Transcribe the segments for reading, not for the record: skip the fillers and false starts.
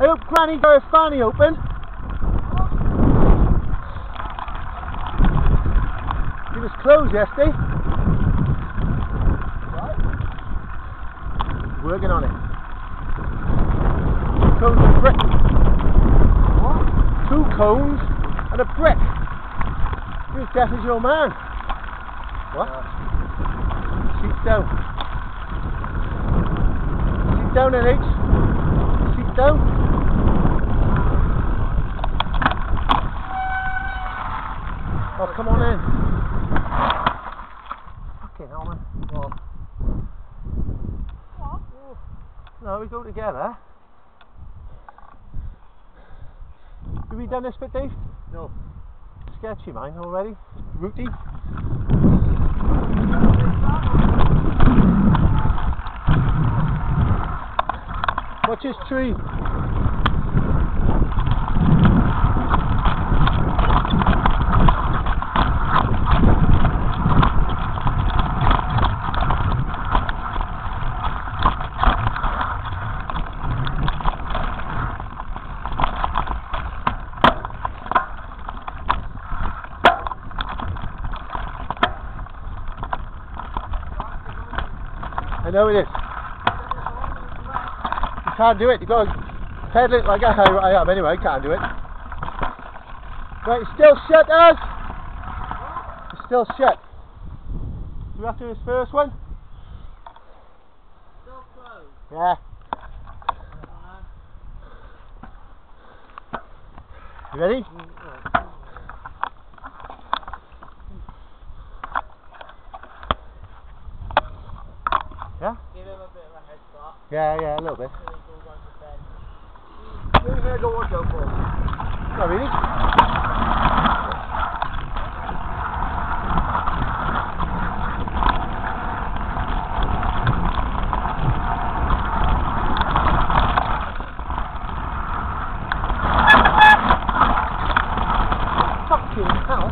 I hope Granny got her fanny open. It was closed yesterday. Right. Working on it. Cones and a brick. What? 2 cones and a brick. You're as deaf as your man. What? Seat down. Seat down, NH. Seat down. Oh, come on in. Fucking hell, man. What? What? No, we go together. Have we done this bit, Dave? No. Sketchy, mine, already. Rooty. Watch this tree. I know it is. You can't do it. You've got to pedal it like I am anyway. I can't do it. Right, it's still shut, Az. It's still shut. Do we have to do this first one? Still closed. Yeah. You ready? Yeah? Give him a bit of a head start. Yeah, a little bit. You're going to go watch out for him. Not really. Fucking hell.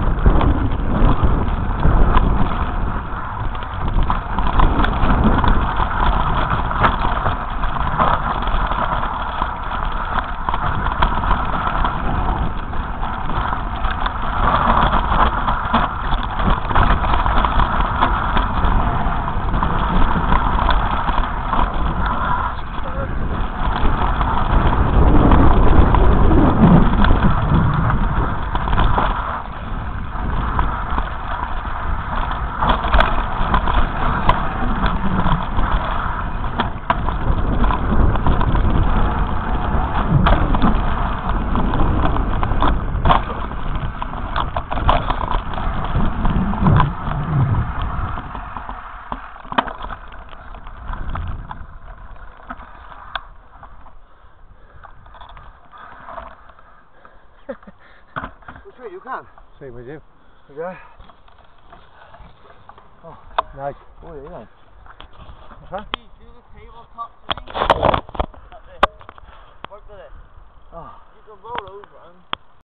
Which way you can? Same with you. Yeah. Oh, nice. Oh, yeah, nice. Uh-huh. Do the tabletop thing. Like this. Work with it. Oh. You can roll over and